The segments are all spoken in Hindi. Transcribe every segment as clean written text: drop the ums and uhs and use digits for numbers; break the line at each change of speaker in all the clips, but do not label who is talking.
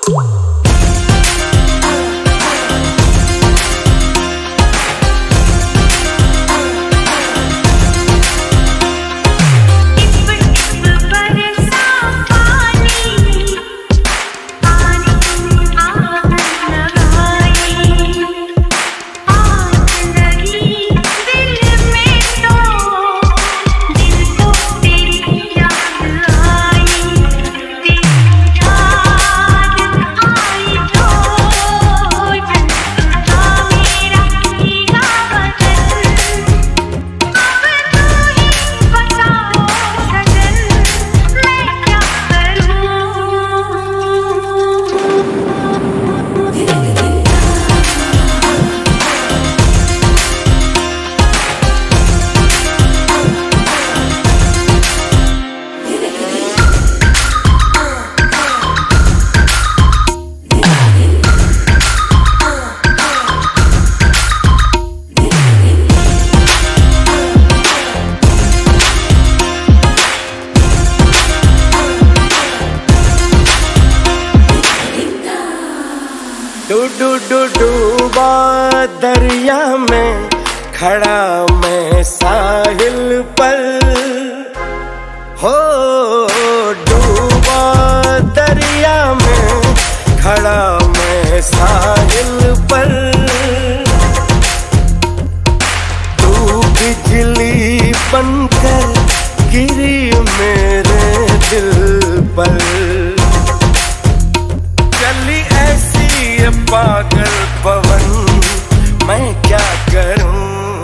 डूबा दरिया में खड़ा मैं साहिल पर, हो डूबा दरिया में खड़ा मैं साहिल पर। तू बिजली बनकर गिरी मेरे दिल पर, चली ऐसी ये पागल पवन मैं क्या करूं।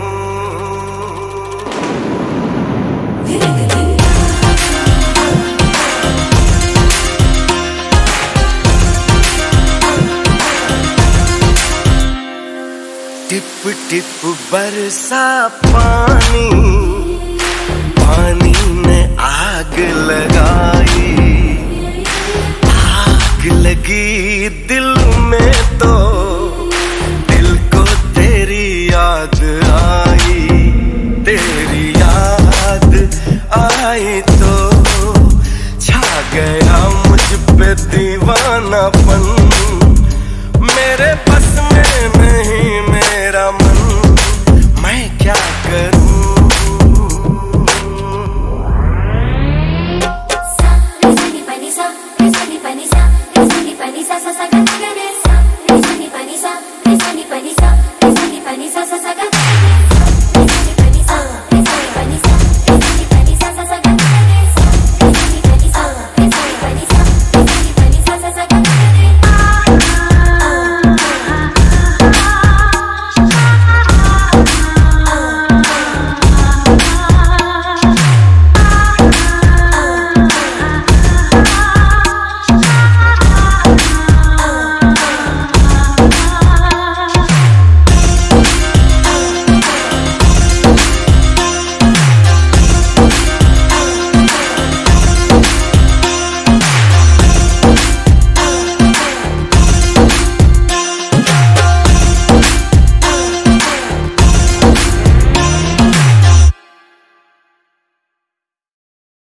टिप टिप बरसा पानी, पानी ने आग लगाई, आग लगी दिल में तो दिल को तेरी याद आई, तेरी याद आई तो छा गया मुझ पे दीवानापन। मेरे बस में नहीं मेरा मन, मैं क्या करूं।